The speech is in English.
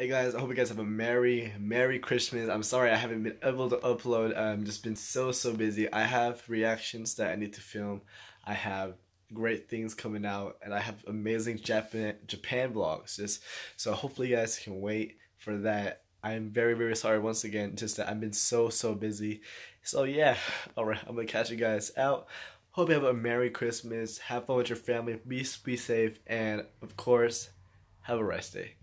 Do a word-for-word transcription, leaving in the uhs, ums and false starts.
Hey guys, I hope you guys have a merry, merry Christmas. I'm sorry I haven't been able to upload. I'm just been so, so busy. I have reactions that I need to film. I have great things coming out, and I have amazing Japan Japan vlogs. Just so hopefully you guys can wait for that. I'm very, very sorry once again, just that I've been so, so busy. So yeah, alright, I'm gonna catch you guys out. Hope you have a merry Christmas. Have fun with your family. Be be safe, and of course, have a rest day.